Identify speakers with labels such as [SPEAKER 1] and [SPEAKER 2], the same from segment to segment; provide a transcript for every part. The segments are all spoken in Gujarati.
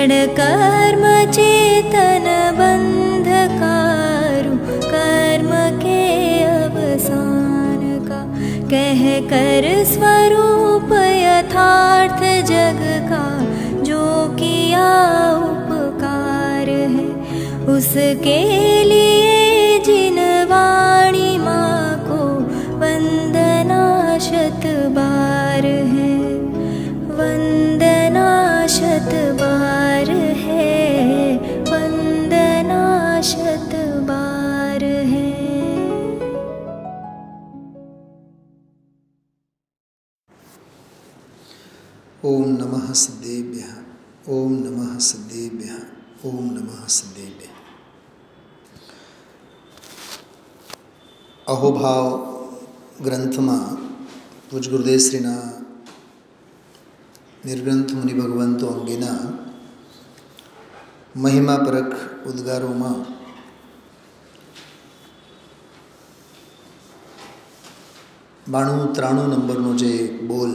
[SPEAKER 1] जड़ कर्म चेतन बंधकारु कर्म के अवसान का, कह कर स्वरूप यथार्थ जग का जो किया उपकार है, उसके लिए जिन वाणी माँ को वंदना शत बार है, वंदना शत बार है, वंदना शत बार है।
[SPEAKER 2] ओम नमः सिद्धेभ्यः, ओम नमः सिद्धेभ्यः, ओम नमः सिद्धेभ्यः। अहोभाव ग्रंथ में पूज्य गुरुदेव श्रीना निर्ग्रंथ मुनि भगवंतो अंगेना महिमापरक उद्गारों में 92-93 नंबरनो जे बोल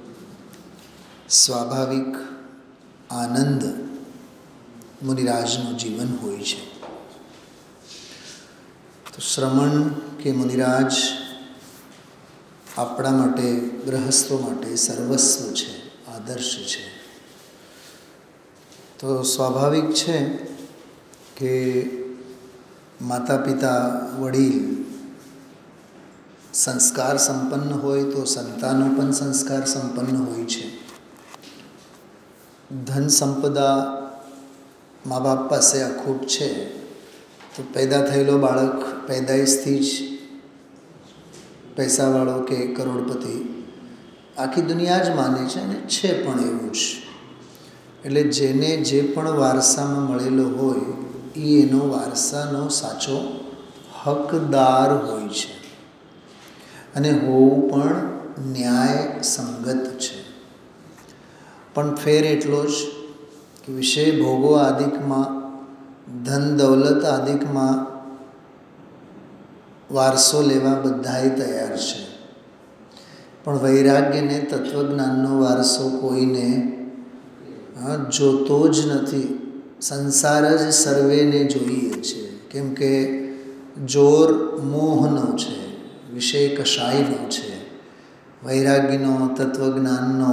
[SPEAKER 2] स्वाभाविक आनंद मुनिराजनु जीवन होय छे। तो श्रमण के मुनिराज आपणा माटे गृहस्थों माटे सर्वस्व छे, आदर्श छे। तो स्वाभाविक छे कि माता पिता वडील संस्कार संपन्न होय तो संतानो पण संस्कार संपन्न होय छे। धन संपदा माँ बाप पासे अखूट छे तो पैदा थयेलो बाळक पैदाइशथी ज पैसावाळो के करोड़पति आखी दुनिया ज माने छे अने छे पण एवुं ज। एटले जेने जे पण वारसामां मळेलो होय ए एनो वारसानो साचो हकदार होय छे अने होवुं पण न्याय संगत छे। पण फेर एटलो ज कि विषय भोगो आदिक में धन दौलत आदिक में वारसो लेवा बधाय तैयार छे, पण वैराग्य ने तत्वज्ञाननो वारसो कोईने जोतो ज नथी। संसार ज सर्वेने जोईए छे, केम के जोर मोहनो छे, विषय कषायनो छे। वैराग्यनो तत्वज्ञाननो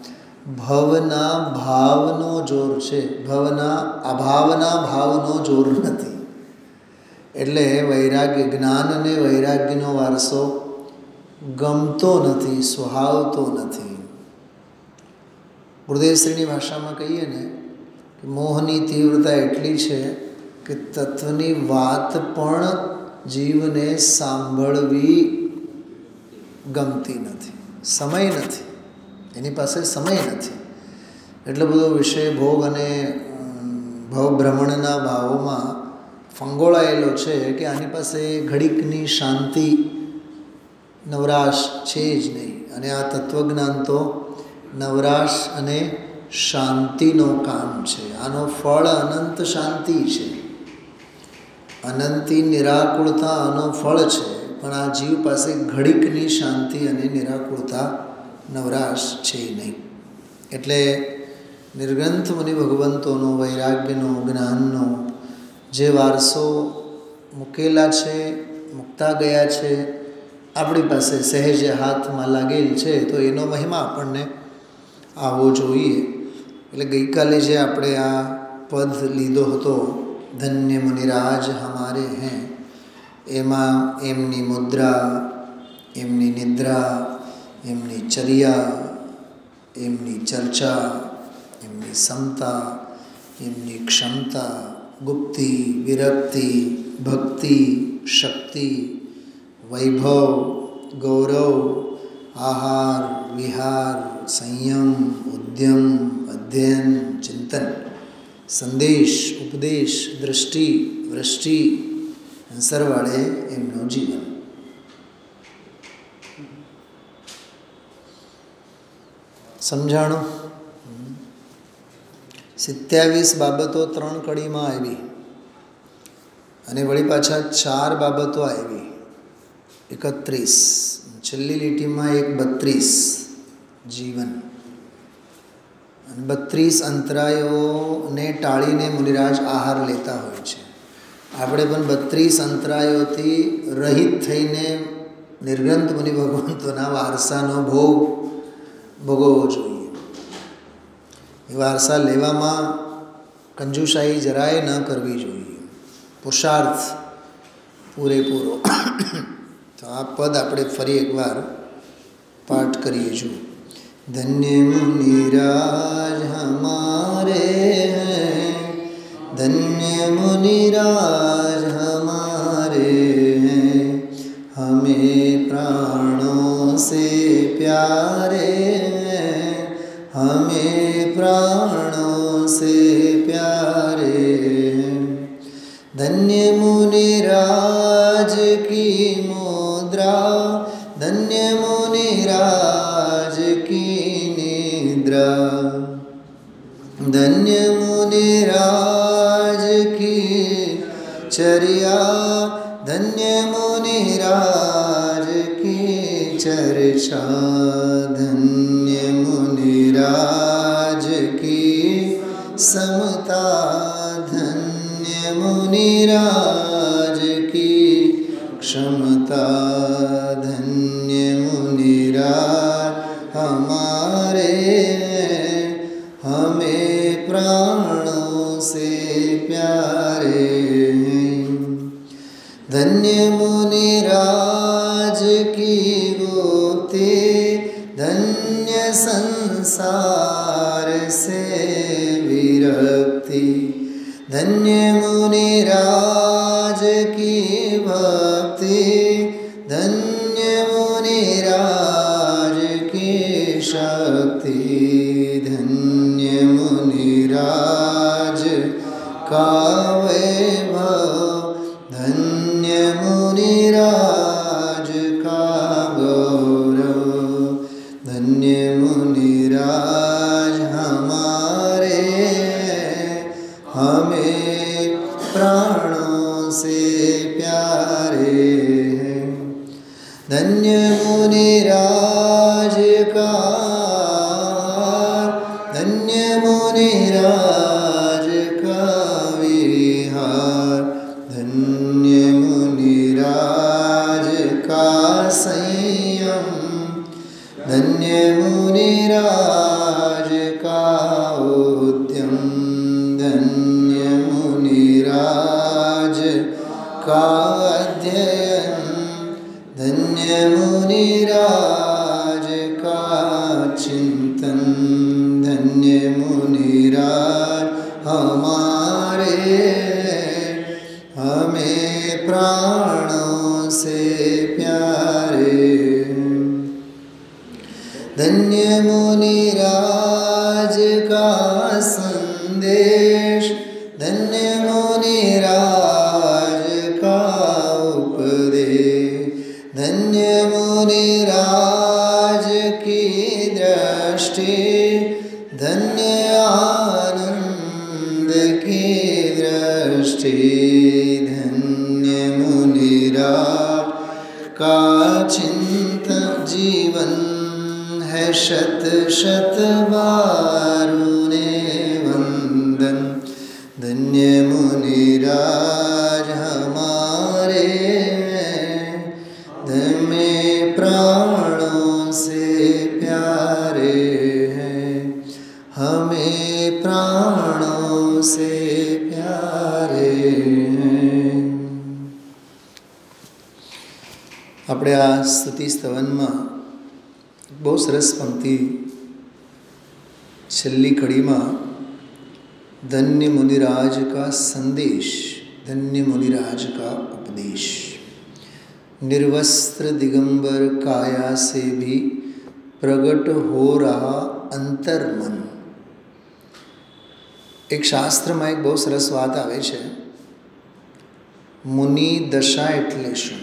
[SPEAKER 2] भवना भावनो जोर छे, भवना अभावना भावनो जोर नथी। एटले वैराग्य ज्ञान ने वैराग्यनो वारसो गमतो नथी, सुहावतो नथी। गुरुदेव श्रीनी भाषा में कहीए ने कि मोहनी तीव्रता एटली छे कि तत्वनी वात पण जीवने सांभळवी गमती नथी। समय नथी, एनी पासे समय नथी। एटलो बधो विषय भोग अने भवभ्रमणना भावोमां फंगोळायेलो छे कि आनी पासे घड़ीकनी शांति नवराश छे ज नहीं। अने आ तत्वज्ञान तो नवराश अने शांतिनो काम छे। आनो फळ अनंत शांति छे, अनंती निराकुलता आनो फळ छे। पण आ जीव पासे घड़ीकनी शांति अने निराकुलता नवराश छे नहीं। एटले निर्ग्रंथ मुनि भगवंतोनो वैराग्यनो ज्ञाननो जे वारसो मूकेला छे, मुक्ता गया छे, आपणी पासे सहज हाथ में लागेल छे, तो एनो महिमा आपणने आवो जोईए। एटले गई काले जे आपणे आ पद लीधो हतो, धन्य मुनिराज हमारे हैं, एमां एमनी मुद्रा, एमनी निद्रा, एमनी चर्या, एमनी चर्चा, एमनी समता, एमनी क्षमता, गुप्ति, विरक्ति, भक्ति, शक्ति, वैभव, गौरव, आहार, विहार, संयम, उद्यम, अध्ययन, चिंतन, संदेश, उपदेश, दृष्टि, वृष्टि, सरवाड़े एमनो जीवन। समझाणु 27 बाबतो 3 कड़ी में आई अने वળી पाछा 4 बाबतो आई 31 छेल्ली લીટી में 1 32 जीवन 32 અંતરાયોને ટાળીને મુનિરાજ આહાર લેતા હોય છે. આપણે પણ 32 અંતરાયોથી રહિત થઈને નિર્ગ્રંથ મુનિ ભગવંતોના વારસાનો ભોગ ભોગવવો જોઈએ. એ વારસા લેવામાં કંજુસાઈ જરાય ન કરવી જોઈએ. પુરુષાર્થ પૂરેપૂરો. તો આ પદ આપણે ફરી એકવાર પાઠ કરીએ છું. धन्य मुनिराज हमारे हैं, धन्य मुनिराज हमारे हैं, हमें प्राणों से प्यारे हैं, हमें प्राणों से प्यारे हैं. धन्य मुनिराज की मुद्रा, धन्य मुनिराज की निद्रा, धन्य मुनिराज की चर्या, धन्य मुनिराज की चर्चा, धन्य मुनिराज की समता, धन्य मुनिराज की क्षमता, धन्य मुनिराज हमारे हैं, हमें प्राणों से प्यारे हैं. धन्य मुनिराज की गोते, धन्य संसार से विरक्ति, धन्य मुनिराज की भक्ति, धन्य मुनिराज की शक्ति, धन्य मुनिराज का वैभव, धन्य मुनिराज का गौरव, धन्य मुनिराज हमारे हैं, हमें प्राणों से प्यारे हैं. धन्य मुनिराज का, धन्य मुनिराज का विहार, धन्य मुनिराज का संयम, धन्य मुनिराज का उद्यम, धन्य मुनिराज का अध्ययन, धन्य मुनिराज का चिंतन, धन्य मुनिराज हमारे, हमें प्राणों से प्यारे. धन्य मुनिराज का संदेश, धन्य मुनिराज का उपदेश, धन्य मुनिराज की दृष्टि, धन्य आनंद की दृष्टि, धन्य मुनिराज का चिंतन जीवन है शत शत बार उन्हें वंदन. धन्य मुनिराज हमारे हैं, हमें प्राणों से प्यारे हैं, हमें प्राणों से प्यारे हैं. આપણે આ સ્તુતિ સ્તવનમાં બહુ સરસ પંક્તિ છેલ્લી કડીમાં धन्य मुनिराज का संदेश, धन्य मुनिराज का उपदेश, निर्वस्त्र दिगंबर काया से भी प्रगट हो रहा अंतर्मन. एक शास्त्र में एक बहुत सरस बात आवे छे. मुनि दशा एटले शुं?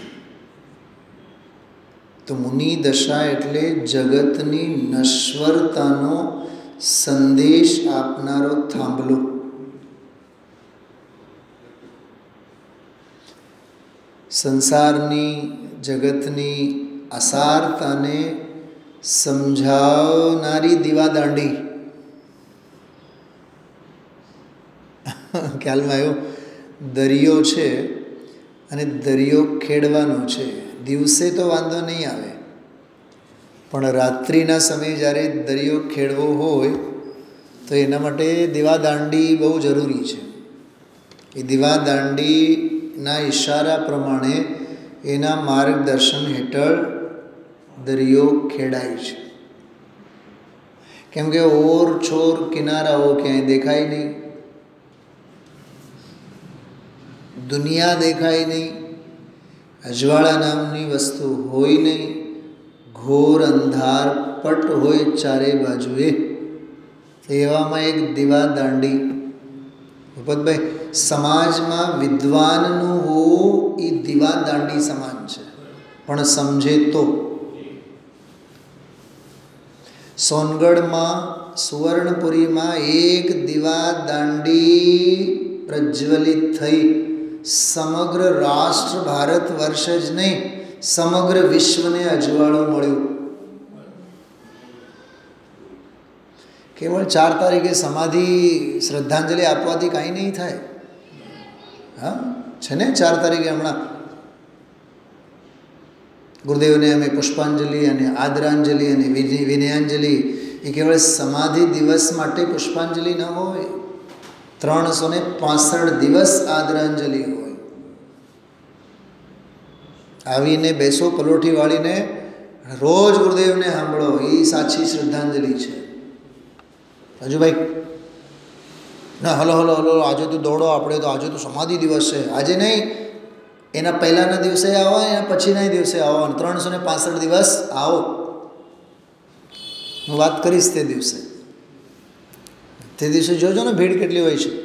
[SPEAKER 2] तो मुनि दशा एटले जगतनी नश्वरतानो संदेश आपनारो थांभलो. संसारनी जगतनी असारताने समझावनारी दीवादांडी ખ્યાલમાં આવ્યો, દરિયો છે અને દરિયો ખેડવાનો છે. દિવસે તો વાંધો નહીં આવે, પણ રાત્રિના સમયે જ્યારે દરિયો ખેડવો હોય તો એના માટે દીવાદાંડી બહુ જરૂરી છે. એ દીવાદાંડીના ઈશારા પ્રમાણે એના માર્ગદર્શન હેઠળ દરિયો ખેડાય છે. કેમ કે ઓર છોર કિનારાઓ ક્યાંય દેખાય નહીં, દુનિયા દેખાય નહીં, અજવાળા નામની વસ્તુ હોય નહીં, ઘોર અંધાર પટ હોય ચારે બાજુએ. એવામાં એક દીવાદાંડી. ભૂપતભાઈ, સમાજમાં વિદ્વાનનું હોવું એ દીવાદાંડી સમાન છે, પણ સમજે તો. સોનગઢમાં સુવર્ણપુરીમાં એક દીવાદાંડી પ્રજ્વલિત થઈ સમગ્ર રાષ્ટ્ર ભારત વર્ષ જ નહીં, સમગ્ર વિશ્વને અજવાળું મળ્યું. કેવળ 4 તારીખે સમાધિ શ્રદ્ધાંજલિ આપવાથી કાંઈ નહીં થાય. હા છે ને, 4 તારીખે હમણાં ગુરુદેવને અમે પુષ્પાંજલિ અને આદરાંજલિ અને વિનયાંજલિ, એ કેવળ સમાધિ દિવસ માટે પુષ્પાંજલિ ન હોય, 365 દિવસ આદરાંજલિ હોય. આવીને બેસો પલોઠી વાળીને, રોજ ગુરુદેવને સાંભળો, એ સાચી શ્રદ્ધાંજલિ છે. હજુ ભાઈ ના હલો હલો હલો આજે તો દોડો, આપણે તો આજે તો સમાધિ દિવસ છે. આજે નહીં, એના પહેલાંના દિવસે આવો, એના પછીના દિવસે આવો, 365 દિવસ આવો. હું વાત કરીશ તે દિવસે. તે દિવસે જોજો ને ભીડ કેટલી હોય છે.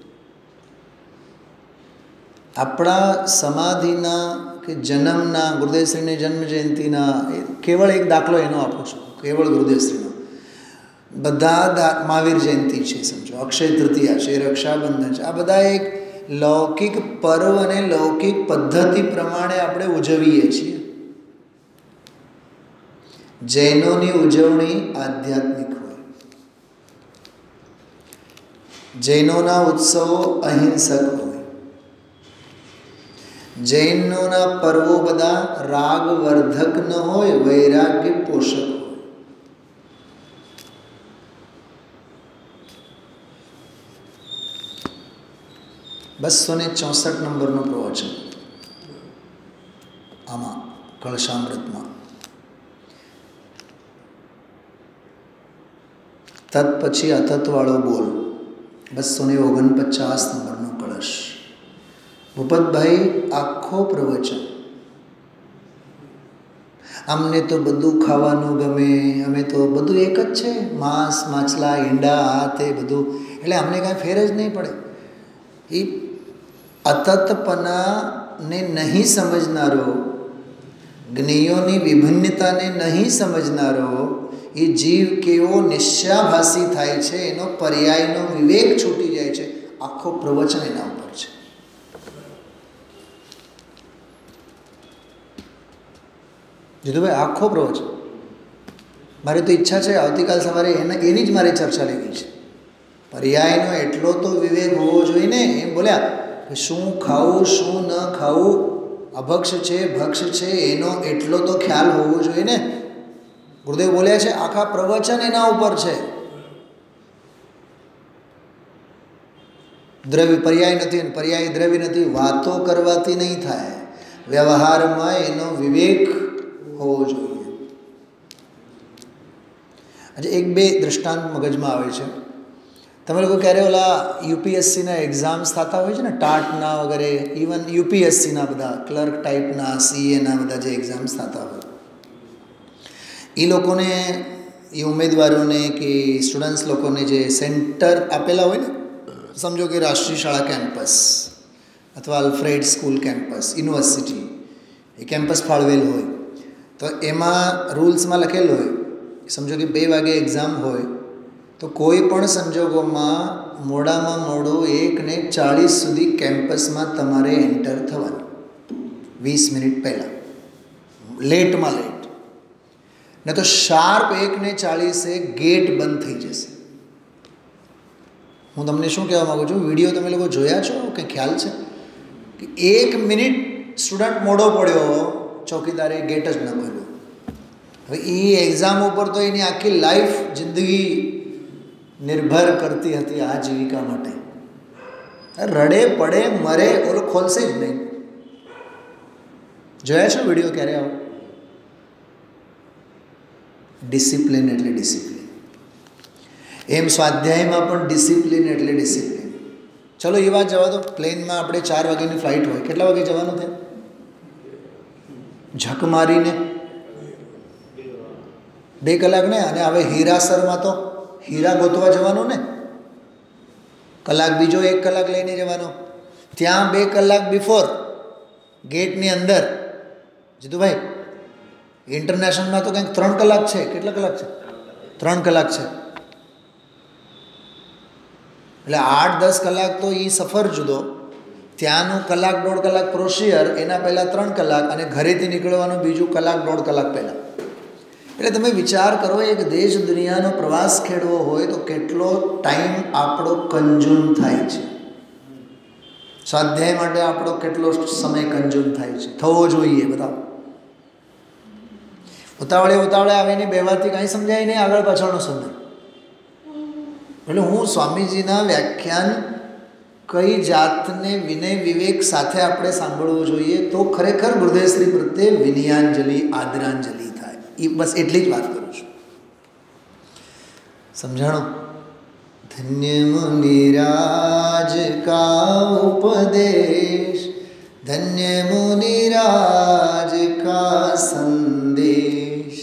[SPEAKER 2] આપણા સમાધિના કે જન્મના, ગુરુદેવશ્રીની જન્મ જયંતિના કેવળ એક દાખલો એનો આપું છું, કેવળ ગુરુદેવશ્રીનો. બધા મહાવીર જયંતિ છે સમજો, અક્ષય તૃતીયા છે, રક્ષાબંધન છે, આ બધા એક લૌકિક પર્વ અને લૌકિક પદ્ધતિ પ્રમાણે આપણે ઉજવીએ છીએ. જૈનોની ઉજવણી આધ્યાત્મિક હોય. જૈનોના ઉત્સવો અહિંસક હોય. જૈનોના પર્વો બધા રાગવર્ધક ન હોય, વૈરાગ્ય પોષક હોય. 264 નંબરનું પ્રવચન આમાં કળશામૃતમાં. તત પછી અતતવાળો બોલ, 249 નંબરનો કળશ. ભૂપતભાઈ આખો પ્રવચન, અમને તો બધું ખાવાનું ગમે, અમે તો બધું એક જ છે, માંસ માછલા ઈંડા આ તે બધું, એટલે અમને કાંઈ ફેર જ નહીં પડે. એ અતતપનાને નહીં સમજનારો, જ્ઞેયોની વિભિન્નતાને નહીં સમજનારો, એ જીવ કેવો નિશ્ચાભાસી થાય છે, એનો પર્યાયનો વિવેક છૂટી જાય છે. આખો પ્રવચન એના ઉપર છે. જીતુભાઈ આખો પ્રવચન. મારી તો ઈચ્છા છે આવતીકાલ સવારે એની જ મારે ચર્ચા લેવી છે. પર્યાયનો એટલો તો વિવેક હોવો જોઈએ ને. એમ બોલ્યા કે શું ખાવું શું ન ખાવું, અભક્ષ છે ભક્ષ છે, એનો એટલો તો ખ્યાલ હોવો જોઈએ ને. ગુરુદેવ બોલ્યા છે આખા પ્રવચન એના ઉપર છે. દ્રવ્ય પર્યાય નથી અને પર્યાય દ્રવ્ય નથી, વાતો કરવાથી નહીં થાય, વ્યવહારમાં એનો વિવેક હોવો જોઈએ. આજે 1-2 દૃષ્ટાંત મગજમાં આવે છે. તમે લોકો ક્યારે ઓલા યુપીએસસીના એક્ઝામ્સ થતા હોય છે ને, ટાટના વગેરે, ઇવન યુપીએસસીના બધા ક્લર્ક ટાઈપના, સીએના બધા જે એક્ઝામ્સ થતા હોય, એ લોકોને, એ ઉમેદવારોને કે સ્ટુડન્ટ્સ લોકોને જે સેન્ટર આપેલા હોય ને, સમજો કે રાષ્ટ્રીય શાળા કેમ્પસ અથવા અલ્ફ્રેડ સ્કૂલ કેમ્પસ, યુનિવર્સિટી, એ કેમ્પસ ફાળવેલ હોય, તો એમાં રૂલ્સમાં લખેલું હોય, સમજો કે 2 વાગે એક્ઝામ હોય, તો કોઈ પણ સંજોગોમાં મોડામાં મોડું 1:40 સુધી કેમ્પસમાં તમારે એન્ટર થવાનું, 20 મિનિટ પહેલાં, લેટમાં લેટ. ને તો શાર્પ 1:40 ગેટ બંધ થઈ જશે. હું તમને શું કહેવા માગું છું, વિડીયો તમે લોકો જોયા છો? કંઈ ખ્યાલ છે કે 1 મિનિટ સ્ટુડન્ટ મોડો પડ્યો, ચોકીદારે ગેટ જ ન ખોલ્યો. હવે એ એક્ઝામ ઉપર તો એની આખી લાઈફ જિંદગી નિર્ભર કરતી હતી આજીવિકા માટે. રડે પડે મરે, ઓલો ખોલશે જ નહીં. જોયા છો વિડીયો ક્યારે આવો? ડિસિપ્લિન એટલે ડિસિપ્લિન. એમ સ્વાધ્યાયમાં પણ ડિસિપ્લિન એટલે ડિસિપ્લિન. ચલો એ વાત જવા દો. પ્લેનમાં આપણે 4 વાગ્યાની ફ્લાઇટ હોય, કેટલા વાગે જવાનું છે? ઝક મારીને 2 કલાક ને. અને હવે હીરાસરમાં તો હીરા ગોતવા જવાનું ને, કલાક બીજો 1 કલાક લઈને જવાનો. ત્યાં 2 કલાક બિફોર ગેટની અંદર. જીતુભાઈ, ઇન્ટરનેશનલમાં તો કંઈક 3 કલાક છે. કેટલા કલાક છે? 3 કલાક છે. એટલે 8-10 કલાક તો એ સફર જુદો, ત્યાંનું 1-1.5 કલાક પ્રોસિયર, એના પહેલાં 3 કલાક, અને ઘરેથી નીકળવાનું બીજું 1-1.5 કલાક પહેલાં. એટલે તમે વિચાર કરો, એક દેશ દુનિયાનો પ્રવાસ ખેડવો હોય તો કેટલો ટાઈમ આપણો કન્ઝ્યુમ થાય છે. સ્વાધ્યાય માટે આપણો કેટલો સમય કન્ઝ્યુમ થાય છે, થવો જોઈએ. બતાવો. ઉતાવળે આવીને બેવાથી કાંઈ સમજાય નહીં, આગળ પાછળનો સમજાય. એટલે હું સ્વામીજીના વ્યાખ્યાન કઈ જાતને વિનય વિવેક સાથે આપણે સાંભળવું જોઈએ તો ખરેખર ગુરુદેવશ્રી પ્રત્યે વિનયાંજલિ, આદરાંજલિ થાય. એ બસ એટલી જ વાત કરું છું. સમજાણો? ધન્ય મુનિરાજ કા ઉપદેશ, ધન્ય મુનિરાજ કા સંદેશ,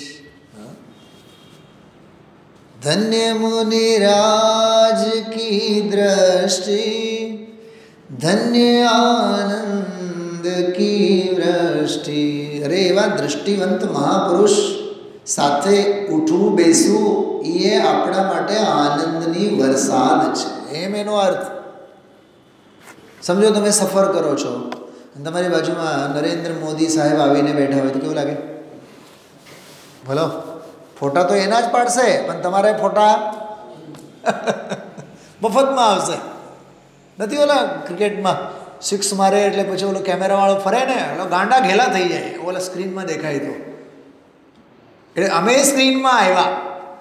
[SPEAKER 2] धन्य मुनिराज की दृष्टि, धन्य आनंद की वृष्टि. अरे एवा दृष्टिवंत महापुरुष સાથે ઉઠવું બેસવું એ આપણા માટે આનંદની વરસાદ છે. એમ એનો અર્થ સમજો. તમે સફર કરો છો અને તમારી બાજુમાં નરેન્દ્ર મોદી સાહેબ આવીને બેઠા હોય તો કેવું લાગે? બોલો. ફોટા તો એના જ પાડશે, પણ તમારે ફોટા મફતમાં આવશે. નથી ઓલા ક્રિકેટમાં 6 મારે એટલે પછી ઓલો કેમેરાવાળો ફરે ને, ઓલો ગાંડા ઘેલા થઈ જાય, ઓલા સ્ક્રીનમાં દેખાય તો. એટલે અમે સ્ક્રીનમાં આવ્યા,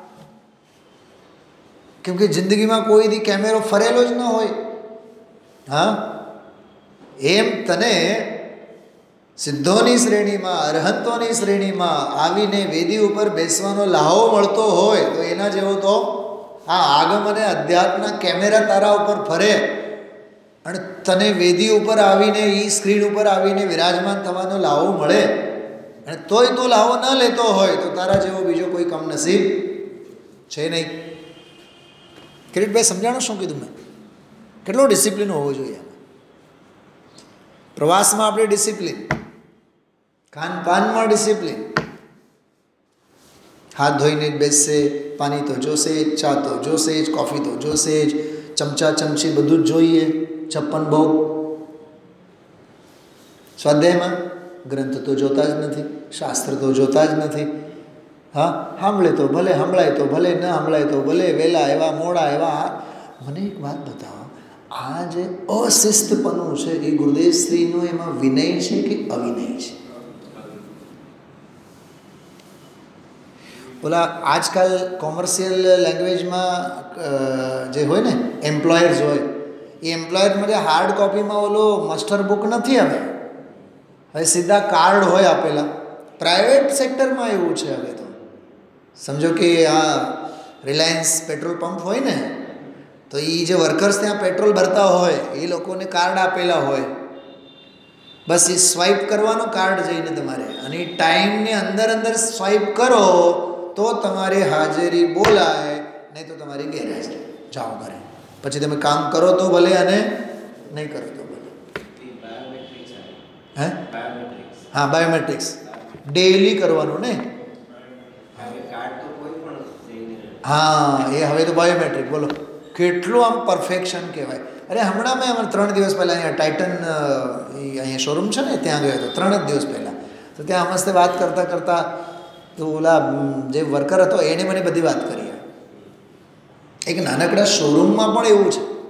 [SPEAKER 2] કેમ કે જિંદગીમાં કોઈ દી કેમેરો ફરેલો જ ન હોય. હા, એમ તને સિદ્ધોની શ્રેણીમાં, અરહંતોની શ્રેણીમાં આવીને વેદી ઉપર બેસવાનો લાહો મળતો હોય તો એના જેવો તો આ આગમ અને અધ્યાત્મના કેમેરા તારા ઉપર ફરે અને તને વેદી ઉપર આવીને, એ સ્ક્રીન ઉપર આવીને વિરાજમાન થવાનો લાહો મળે, અને તોય તું લાહો ન લેતો હોય તો તારા જેવો બીજો કોઈ કમનસીબ છે નહીં. કિરીટભાઈ, સમજાણો શું કીધું મેં? કેટલો ડિસિપ્લિન હોવો જોઈએ પ્રવાસમાં? આપણે ડિસિપ્લિન, ખાનપાનમાં ડિસિપ્લિન. હાથ ધોઈને જ બેસશે, પાણી તો જોશે જ, ચા તો જોશે જ, કોફી તો જોશે જ, ચમચા ચમચી બધું જ જોઈએ, 56 ભોગ. સ્વાધ્યાયમાં ગ્રંથ તો જોતા જ નથી, શાસ્ત્ર તો જોતા જ નથી. હા, સાંભળે તો ભલે, સંભળાય તો ભલે, ન સંભળાય તો ભલે, વહેલા એવા મોડા એવા. મને એક વાત બતાવો, આ જે અશિસ્તપણું છે એ ગુરુદેવશ્રીનો એમાં વિનય છે કે અવિનય છે? ઓલા આજકાલ કોમર્શિયલ લેંગ્વેજમાં જે હોય ને, એમ્પ્લોયર્સ હોય, એ એમ્પ્લોયર માટે હાર્ડ કોપીમાં ઓલો માસ્ટર બુક નથી. હવે સીધા કાર્ડ હોય આપેલા. પ્રાઇવેટ સેક્ટરમાં એવું છે હવે તો. સમજો કે આ રિલાયન્સ પેટ્રોલ પંપ હોય ને, તો એ જે વર્કર્સ ત્યાં પેટ્રોલ ભરતા હોય એ લોકોને કાર્ડ આપેલા હોય. બસ એ સ્વાઇપ કરવાનો કાર્ડ જઈને તમારે, અને એ ટાઈમની અંદર સ્વાઇપ કરો તો તમારી હાજરી બોલાય, નહીં તો તમારી ગેરહાજરી. જાઓ ઘરે. પછી તમે કામ કરો તો ભલે અને નહીં કરો તો ભલે. હે? હા, બાયોમેટ્રિક્સ ડેઈલી કરવાનું ને. હા, એ હવે તો બાયોમેટ્રિક. બોલો કેટલું આમ પરફેક્શન કહેવાય. અરે હમણાં મેં 3 દિવસ પહેલાં અહીંયા ટાઇટન અહીંયા શોરૂમ છે ને, ત્યાં ગયો હતો 3 જ દિવસ પહેલાં. તો ત્યાં મસ્તે વાત કરતાં તો ઓલા જે વર્કર હતો એણે મને બધી વાત કરી. એક નાનકડા શોરૂમમાં પણ એવું છે.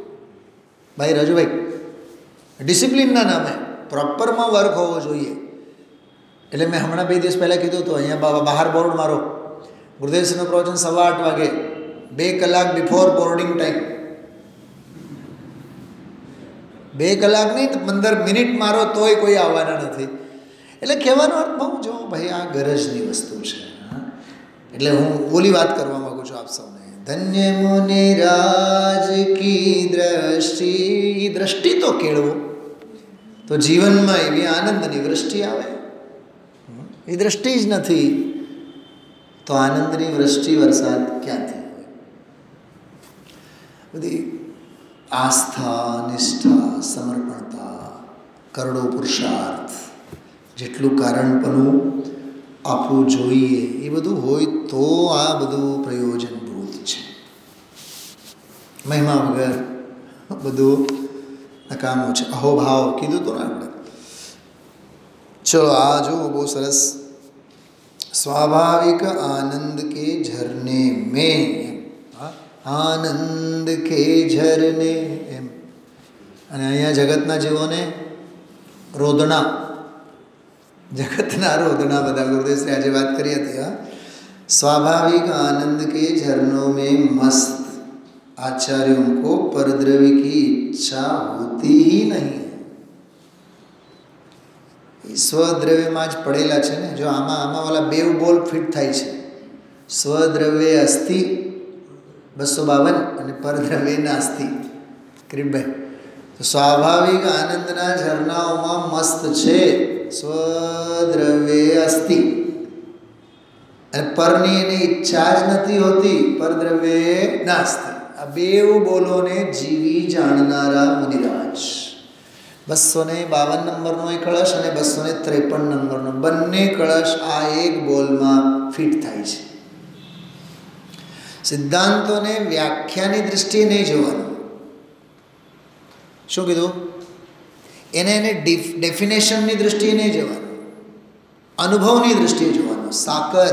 [SPEAKER 2] ભાઈ રાજુભાઈ, ડિસિપ્લિનના નામે પ્રોપરમાં વર્ક હોવો જોઈએ. એટલે મેં હમણાં 2 દિવસ પહેલાં કીધું હતું, અહીંયા બહાર બોર્ડ મારો, ગુરુદેવસિંહનું પ્રવચન 8:15 વાગે, 2 કલાક બિફોર બોર્ડિંગ ટાઈમ. 2 કલાક નહીં, 15 મિનિટ મારો તોય કોઈ આવવાના નથી. એટલે કહેવાનો અર્થ બહુ જો ભાઈ આ ગરજની વસ્તુ છે. એટલે હું ઓલી વાત કરવા માગું છું આપ સૌને. ધન્ય મુનિ રાજ કી દ્રષ્ટિ. દ્રષ્ટિ તો કેળવો તો જીવનમાં એવી આનંદની વૃષ્ટિ આવે. એ દ્રષ્ટિ જ નથી તો આનંદની વૃષ્ટિ વરસાદ ક્યાંથી હોય? બધી આસ્થા, નિષ્ઠા, સમર્પણતા, કરડો પુરુષાર્થ, જેટલું કારણપણું આપવું જોઈએ એ બધું હોય તો આ બધું પ્રયોજનભૂત છે. મહિમા વગર બધું નકામું છે. અહોભાવ કીધું તો ને આપણે. ચલો આ જો બહુ સરસ. સ્વાભાવિક આનંદ કે ઝરને મેં, આનંદ કે ઝરને એમ. અને અહીંયા જગતના જીવોને રોદણા, જગતના રોદણા બધા ગુરુદેવશ્રી આજે વાત કરી હતી. હા, स्वाभाविक आनंद के झरनों में मस्त आचार्यों को परद्रव्य की इच्छा होती ही नहीं. સ્વદ્રવ્યમાં જ પડેલા છે ને. જો આમાં ઓલા 2 બોલ ફિટ થાય છે. સ્વદ્રવ્ય અસ્થિ 252 અને પરદ્રવ્ય નાસ્તિ. કિરીટભાઈ, તો સ્વાભાવિક આનંદના ઝરણાઓમાં મસ્ત છે સ્વદ્રવ્ય અસ્થિ, અને પરની એની ઈચ્છા જ નથી હોતી પરદ્રવ્ય નાસ્તિ. આ 2 બોલોને જીવી જાણનારા મુનિરાજ. 252 નંબરનો એક કળશ અને 253 નંબરનો, બંને કળશ આ એક બોલમાં ફિટ થાય છે. સિદ્ધાંતોને વ્યાખ્યાની દૃષ્ટિએ નહીં જોવાનું. શું કીધું? એને ડેફિનેશનની દૃષ્ટિએ નહીં જોવાનું, અનુભવની દૃષ્ટિએ જોવાનું. સાકર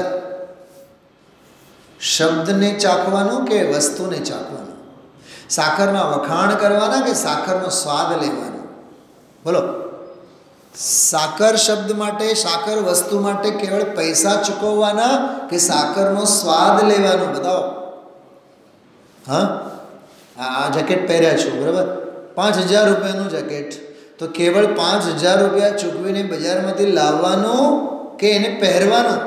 [SPEAKER 2] શબ્દને ચાખવાનું કે વસ્તુને ચાખવાનું? સાકરના વખાણ કરવાના કે સાકરનો સ્વાદ લેવાનો? બોલો. સાકર શબ્દ માટે, સાકર વસ્તુ માટે કેવળ પૈસા ચૂકવવાના કે સાકરનો સ્વાદ લેવાનો? બતાવો. હા, આ જેકેટ પહેર્યા છો બરાબર, 5000 રૂપિયાનું જેકેટ, તો કેવળ 5000 રૂપિયા ચૂકવીને બજારમાંથી લાવવાનું કે એને પહેરવાનું?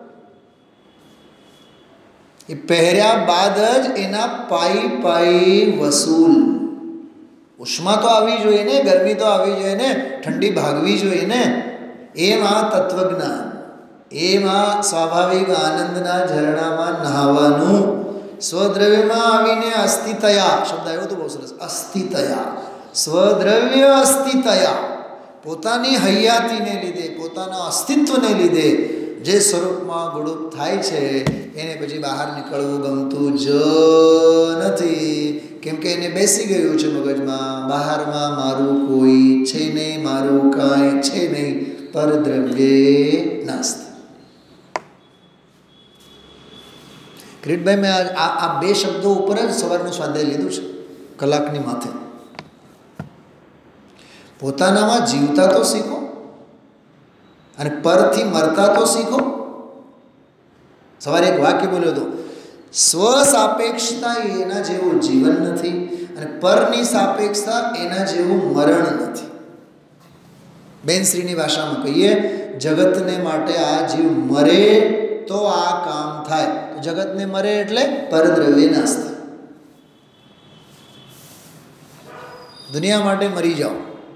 [SPEAKER 2] એ પહેર્યા બાદ જ એના પાઈ વસૂલ. ઉષ્મા તો આવવી જોઈએ ને, ગરમી તો આવવી જોઈએ ને, ઠંડી ભાગવી જોઈએ ને. એમ આ તત્વજ્ઞાન, એમ આ સ્વાભાવિક આનંદના ઝરણામાં નહાવાનું. સ્વદ્રવ્યમાં આવીને અસ્થિતયા શબ્દ આવ્યો તો બહુ સરસ. અસ્થિતયા, સ્વદ્રવ્ય અસ્થિતયા, પોતાની હૈયાતીને લીધે, પોતાના અસ્તિત્વને લીધે જે સ્વરૂપમાં ગુડુપ થાય છે એને પછી બહાર નીકળવું ગમતું જ નથી. કેમ કે એને બેસી ગયું છે મગજમાં, બહારમાં મારું કોઈ છે નહીં, મારું કાંઈ છે નહીં, પરદ્રવ્યે નાસ્તિ. કિરીટભાઈ, મેં આ 2 શબ્દો ઉપર જ સવારનું સ્વાધ્યાય લીધું છે, કલાકની માથે. પોતાનામાં જીવતા તો શીખો અને પરથી મરતા તો શીખો. સવારે એક વાક્ય બોલ્યો હતો, સ્વ સાપેક્ષતા એના જેવું જીવન નથી અને પરની સાપેક્ષતા એના જેવું મરણ નથી. બેનશ્રીની ભાષામાં કહીએ, જગતને માટે આ જીવ મરે તો આ કામ થાય. તો જગતને મરે એટલે પરદ્રવ્ય નાસ્તા. દુનિયા માટે મરી જાઓ.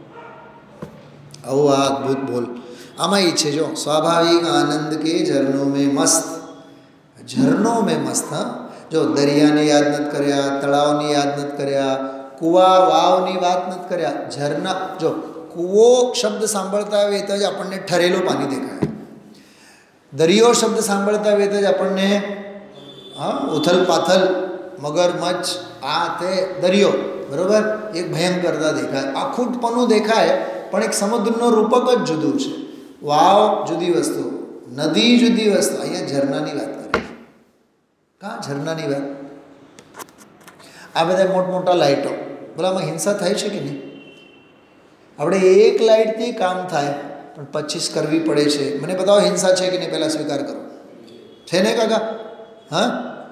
[SPEAKER 2] આવું આ અદ્ભુત બોલ આમાં એ છે. જો સ્વાભાવિક આનંદ કે ઝરનો મેં મસ્ત, ઝરનો મેં મસ્ત. હા, જો દરિયાને યાદ નથી કર્યા, તળાવની યાદ નથી કર્યા, કૂવા વાવની વાત નથી કર્યા. ઝરના, જો કૂવો શબ્દ સાંભળતા આવે તો જ આપણને ઠરેલું પાણી દેખાય. દરિયો શબ્દ સાંભળતા આવે તો જ આપણને ઉથલ પાથલ, મગરમચ્છ, આ તે દરિયો બરાબર એક ભયંકરતા દેખાય, આખુંટપણું દેખાય. પણ એક સમુદ્રનો રૂપક જ જુદું છે. વાવ જુદી વસ્તુ, નદી જુદી વસ્તુ. અહીંયા ઝરણાની વાત કરે. કાં ઝરણાની વાત? આ બધા મોટમોટા લાઇટો બોલો આમાં હિંસા થાય છે કે નહીં? આપણે એક લાઇટથી કામ થાય પણ 25 કરવી પડે છે. મને બતાવો હિંસા છે કે નહીં, પહેલાં સ્વીકાર કરો. છે ને કાકા? હા,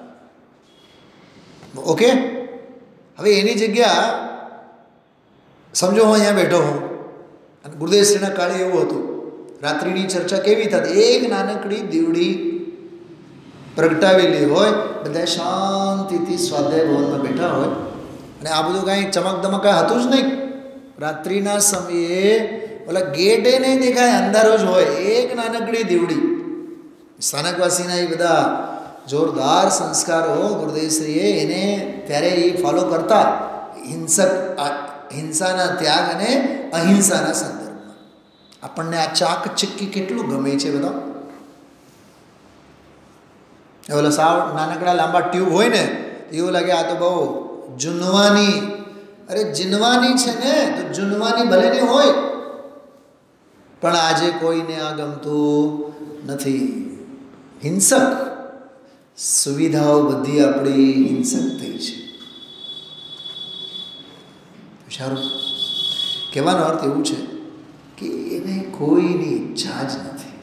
[SPEAKER 2] ઓકે. હવે એની જગ્યા સમજો હું અહીંયા બેઠો હું અને ગુરુદેવશ્રીના કાળે એવું હતું, રાત્રિની ચર્ચા કેવી થતી, એક નાનકડી દીવડી પ્રગટાવેલી હોય, બધા શાંતિથી સ્વાધ્યાય ભવનમાં બેઠા હોય અને આ બધું કાંઈ ચમક દમક કાંઈ હતું જ નહીં. રાત્રિના સમયે ઓલા ગેટે નહીં દેખાય, અંધારો જ હોય, એક નાનકડી દીવડી. સ્થાનકવાસીના એ બધા જોરદાર સંસ્કારો ગુરુદેવશ્રીએ એને ત્યારે એ ફોલો કરતા, હિંસાના ત્યાગ અને અહિંસાના સંદર્ભમાં. આપણને આ ચાક ચિક્કી કેટલું ગમે છે બધા. ઓલા સાવ નાનકડા લાંબા ટ્યુબ હોય ને એવું લાગે આ તો બહુ જૂનવાની. અરે જીનવાની છે ને તો જૂનવાની ભલે નહીં હોય, પણ આજે કોઈને આ ગમતું નથી. હિંસક સુવિધાઓ બધી આપણી હિંસક થઈ છે. સારું, કહેવાનો અર્થ એવું છે કે એને કોઈની ઈચ્છા જ નથી.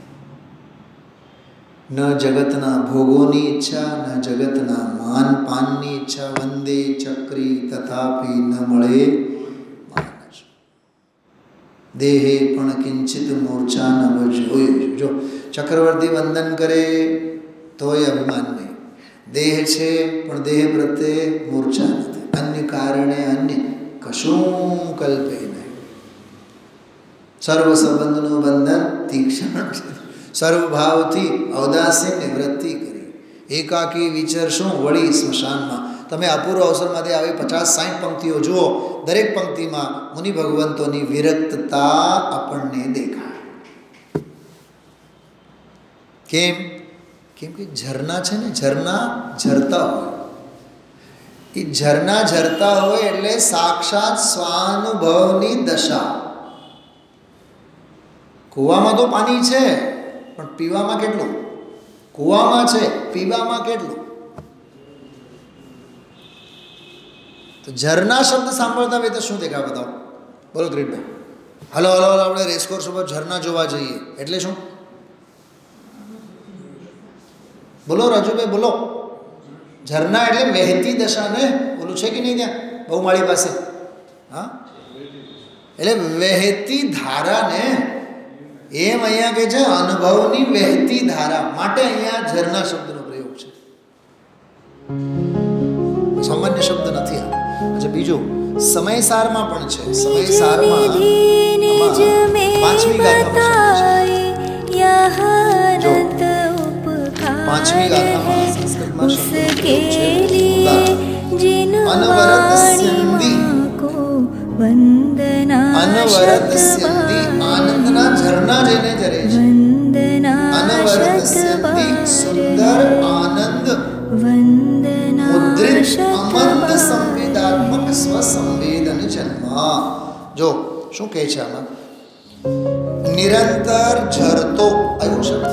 [SPEAKER 2] ન જગતના ભોગોની ઈચ્છા, ન જગતના માન પાનની ઈચ્છા. વંદે ચક્રી તથાપી ન મળે માનસ. દેહે પણ કિંચિત મૂર્છા ન જોયું. જો ચક્રવર્તી વંદન કરે તોય અભિમાન નહીં. દેહ છે પણ દેહ પ્રત્યે મૂર્છા નથી. અન્ય કારણે અન્ય કશું કલ્પે નહીં. સર્વ સંબંધનું બંધન તીક્ષ્ણ છે. સર્વભાવથી અવદાસી નિવૃત્તિ કરી. એકાકી વિચરશું વળી સ્મશાનમાં. તમે અપૂર્વ અવસરમાંથી આવી 50-60 પંક્તિઓ જુઓ, દરેક પંક્તિમાં મુનિ ભગવંતોની વિરક્તતા આપણને દેખાય. કેમ? કેમ કે ઝરણા છે ને, ઝરણા ઝરતા હોય. એ ઝરણા ઝરતા હોય એટલે સાક્ષાત સ્વાનુભવની દશા. કૂવામાં તો પાણી છે પણ પીવામાં કેટલું? કૂવામાં છે, પીવામાં કેટલું? તો ઝરણા શબ્દ સાંભળતા હોય તો શું દેખાય બતાવો? બોલો ગ્રીટભાઈ. હલો હલો હલો, આપણે રેસકોર્સ ઉપર ઝરણા જોવા જઈએ એટલે શું? બોલો રાજુભાઈ, બોલો. ઝરણા એટલે વહેતી દશા ને. બોલું છે કે નહીં ત્યાં બહુમાળી પાસે? હા, એટલે વહેતી ધારા ને. એમ અહીંયા કે છે અનુભવની વહેતી ધારા, માટે અહીંયા ઝરણા શબ્દનો પ્રયોગ છે. સામાન્ય શબ્દ નથી આ. અચ્છા, બીજું સમયસારમાં પણ છે. સમયસારમાં 5મી ગાથામાં જો 5મી ગાથામાં સંસ્કૃતમાં શબ્દ છે અનવરત સ્યંદી. અનવરત સ્યંદી, આનંદના ઝરણા જેને ઝરે છે. અનવરત સ્યંદી, સુંદર આનંદ મુદ્રિત અમંત સંવેદાત્મક સ્વસંવેદન જન્મ. જો શું કહે છે આમાં? નિરંતર ઝરતો આવ્યો શબ્દ.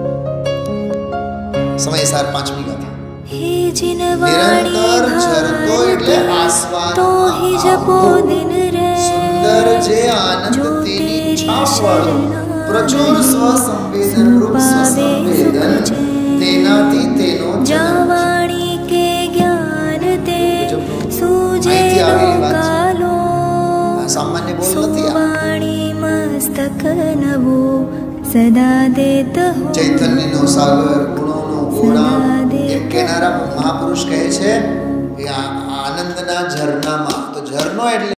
[SPEAKER 2] સમયસાર 5મી ગાથા. નિરંતર ઝરતો એટલે સુંદર જે આનંદ તેની છાપ વાળો પ્રચુર સ્વસંવેદન રૂપ સ્વસંવેદન, તેનાથી તેનો જન્મ. અહીંથી આવેલી વાત છે, સામાન્ય બોલ નથી આ. ચૈતન્યનો સાગર, ગુણોનો ઘોડા એમ કહેનારા મહાપુરુષ કહે છે કે આનંદના ઝરણામાં. તો ઝરણો એટલે